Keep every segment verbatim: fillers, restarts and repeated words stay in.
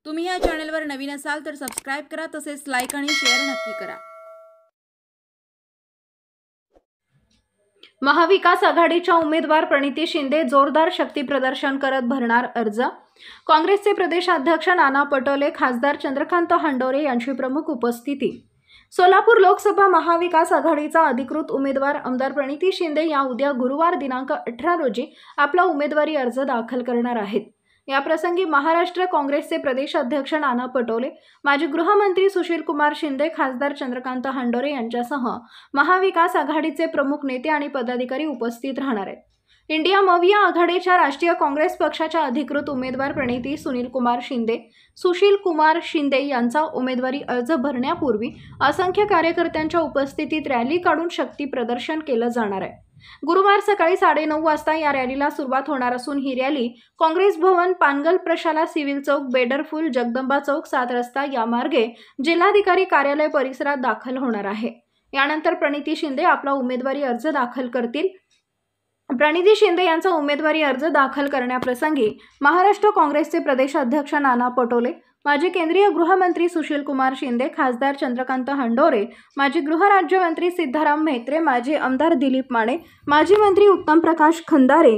तुम्ही या चॅनलवर नवीन असाल तर सबस्क्राइब करा, तसेच लाईक आणि शेअर नक्की करा। महाविकास आघाडीच्या उमेदवार प्रणिती शिंदे जोरदार शक्तीप्रदर्शन करत भरणार अर्ज। काँग्रेसचे प्रदेशाध्यक्ष नाना पटोले, खासदार चंद्रकांत हंडोरे यांची प्रमुख उपस्थिती। सोलापूर लोकसभा महाविकास आघाडीचा अधिकृत उमेदवार आमदार प्रणिती शिंदे या उद्या गुरुवार दिनांक अठरा रोजी आपला उमेदवारी अर्ज दाखल करणार आहेत। या प्रसंगी महाराष्ट्र काँग्रेसचे प्रदेशाध्यक्ष नाना पटोले, माजी गृहमंत्री सुशील कुमार शिंदे, खासदार चंद्रकांत हंडोरे यांच्यासह महाविकास आघाडीचे प्रमुख नेते आणि पदाधिकारी उपस्थित राहणार आहेत। इंडिया मविया आघाडीच्या राष्ट्रीय काँग्रेस पक्षाच्या अधिकृत उमेदवार प्रणिती सुनील कुमार शिंदे, सुशील कुमार शिंदे यांचा उमेदवारी अर्ज भरण्यापूर्वी असंख्य कार्यकर्त्यांच्या उपस्थितीत रॅली काढून शक्ती प्रदर्शन केलं जाणार आहे। गुरुवार सकाळी साडेनऊ वाजता या रॅलीला सुरुवात होणार असून ही रॅली काँग्रेस भवन, पानगल प्रशाला, सिव्हिल चौक, बेडरफुल, जगदंबा चौक, सात रस्ता या मार्गे जिल्हाधिकारी कार्यालय परिसरात दाखल होणार आहे। यानंतर प्रणिती शिंदे आपला उमेदवारी अर्ज दाखल करतील। प्रणिती शिंदे यांचा उमेदवारी अर्ज दाखल करण्याप्रसंगी महाराष्ट्र काँग्रेसचे प्रदेशाध्यक्ष नाना पटोले, माजी केंद्रीय गृहमंत्री सुशील कुमार शिंदे, खासदार चंद्रकांत हंडोरे, माजी गृहराज्यमंत्री सिद्धाराम म्हेत्रे, माजी आमदार दिलीप माने, माजी मंत्री उत्तम प्रकाश खंदारे,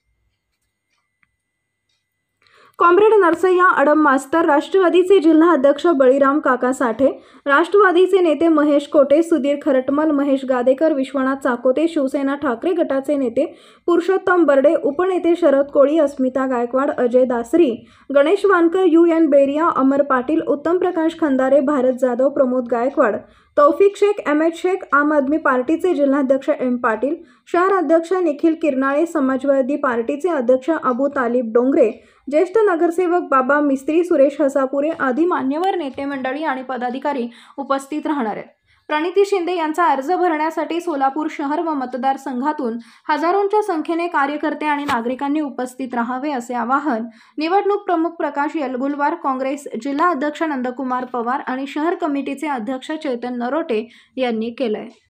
कॉम्रेड नरसय्या अडम मास्तर, राष्ट्रवादीचे जिल्हा अध्यक्ष बळीराम काका साठे, राष्ट्रवादीचे नेते महेश कोटे, सुधीर खरटमल, महेश गादेकर, विश्वनाथ चाकोते, शिवसेना ठाकरे गटाचे नेते पुरुषोत्तम बर्डे, उपनेते Sharad Koli, Asmita Gaikwad, Ajay Dasari, Ganesh Wankar, U N Beriya, Amar Patil, Uttam Prakash Khandare, Bharat Jadhav, Pramod Gaikwad, Taufiq Shaikh, M H Shaikh, Aam Aadmi पार्टीचे जिल्हाध्यक्ष एम पाटील, शहर अध्यक्ष निखिल किरनाळे, समाजवादी पार्टीचे अध्यक्ष अबू तालिब डोंगरे, ज्येष्ठ नगरसेवक बाबा मिस्त्री, सुरेश हसापुरे आदी मान्यवर नेते मंडळी आणि पदाधिकारी उपस्थित राहणार आहेत। प्रणिती शिंदे यांचा अर्ज भरण्यासाठी सोलापूर शहर व मतदारसंघातून हजारोंच्या संख्येने कार्यकर्ते आणि नागरिकांनी उपस्थित राहावे असे आवाहन निवडणूक प्रमुख प्रकाश येलगुलवार, काँग्रेस जिल्हा अध्यक्ष नंदकुमार पवार आणि शहर कमिटीचे अध्यक्ष चेतन नरोटे यांनी केलंय।